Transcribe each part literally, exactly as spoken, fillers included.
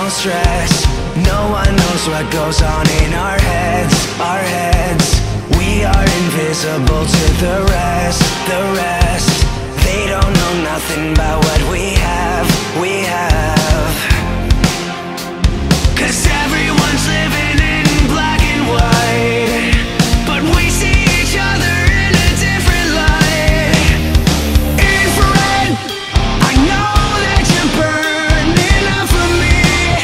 stress. No one knows what goes on in our heads, our heads. We are invisible to the rest, the rest. They don't know nothing about what we have, we have. Cause everyone's living in black and white, but we see each other in a different light. Infra-Red, I know that you're burning up for me.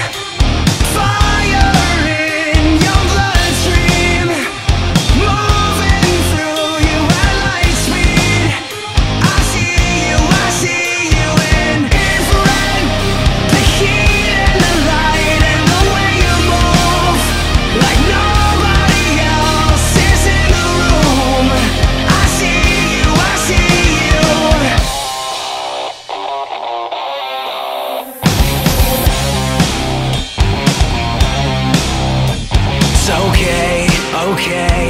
Fire in your bloodstream, moving through you at light speed. I see you, I see you in infrared. The heat and the light and the way you move, like nobody else is in the room. I see you, I see you. It's okay, okay.